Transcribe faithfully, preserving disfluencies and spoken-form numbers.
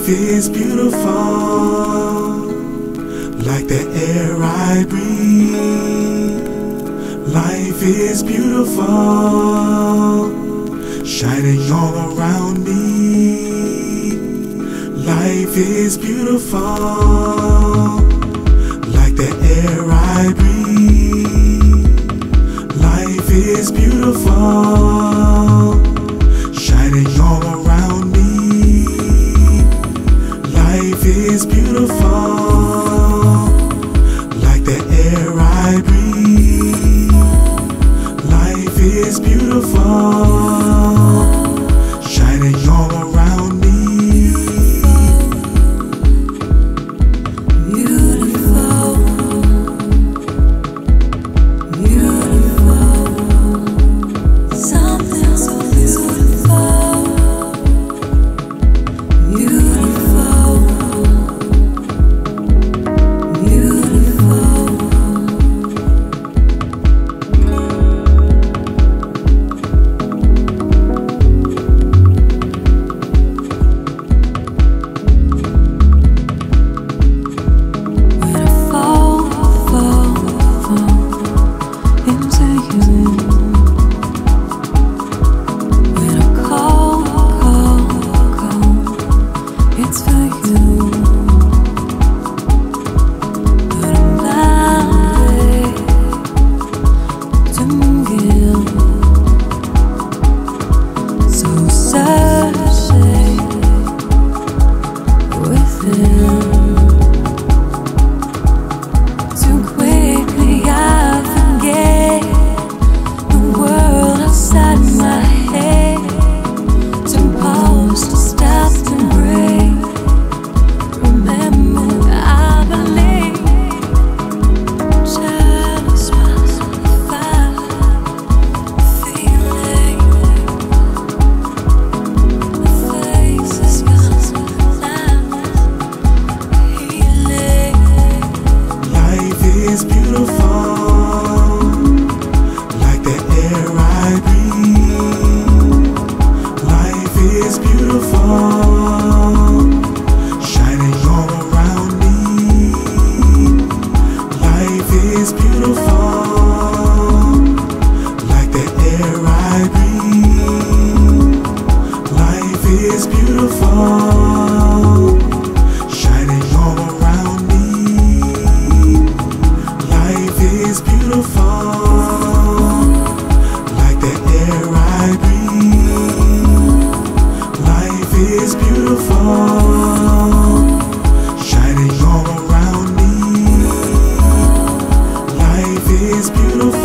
is beautiful, like the air I breathe. Life is beautiful, shining all around me. Life is beautiful, like the air I breathe. Life is beautiful, shining all around me. Life is beautiful, like the air I breathe. Life is beautiful, shining all around me. Beautiful, beautiful, something so beautiful, beautiful, beautiful. Is beautiful, like the air I breathe. Life is beautiful, shining all around me. Life is beautiful, like the air I breathe. Life is beautiful, shining all around me. Life is beautiful, like the air I breathe. Life is beautiful, shining all around me. Life is beautiful.